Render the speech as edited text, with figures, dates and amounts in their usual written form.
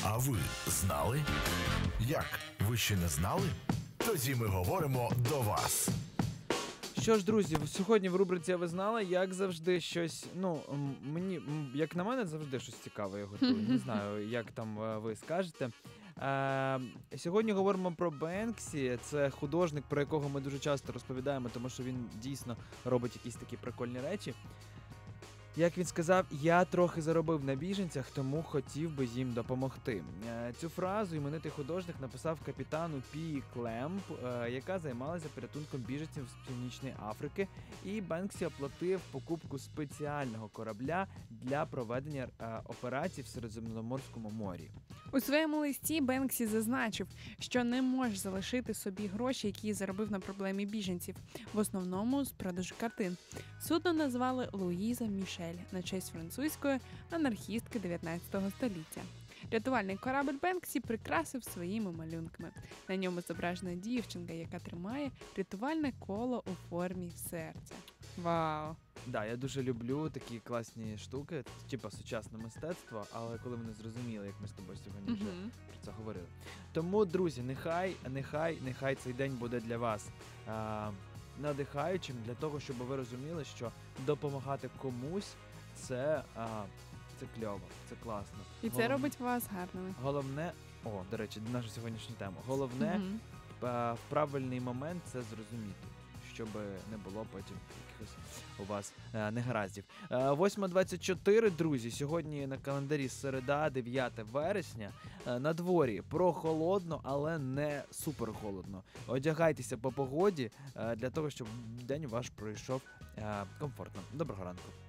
А ви знали? Як? Ви ще не знали? Тоді ми говоримо до вас. Що ж, друзі, сьогодні в рубриці «А ви знали», як завжди, щось, мені, як на мене, завжди щось цікаве я готую. Не знаю, як там ви скажете. Сьогодні говоримо про Бенксі. Це художник, про якого ми дуже часто розповідаємо, тому що він дійсно робить якісь такі прикольні речі. Як він сказав, я трохи заробив на біженцях, тому хотів би їм допомогти. Цю фразу іменитий художник написав капітану Пі Клемп, яка займалася порятунком біженців з Північної Африки, і Бенксі оплатив покупку спеціального корабля для проведення операцій в Середземноморському морі. У своєму листі Бенксі зазначив, що не може залишити собі гроші, які заробив на проблемі біженців, в основному з продажу картин. Судно назвали Луїза Мішель на честь французької анархістки 19 століття. Рятувальний корабль Бенксі прикрасив своїми малюнками. На ньому зображена дівчинка, яка тримає рятувальне коло у формі серця. Вау! Да, я дуже люблю такі класні штуки, типа сучасне мистецтво, але коли вони зрозуміли, як ми з тобою сьогодні вже про це говорили. Тому, друзі, нехай цей день буде для вас надихаючим, для того, щоб ви розуміли, що допомагати комусь це кльово, це класно. І це робить вас гарними. Головне, до речі, наша сьогоднішня тема. Головне в правильний момент це зрозуміти, щоб не було потім якихось у вас негараздів. 8:24, друзі, сьогодні на календарі середа, 9 вересня. На дворі прохолодно, але не супер холодно. Одягайтеся по погоді для того, щоб день ваш пройшов комфортно. Доброго ранку.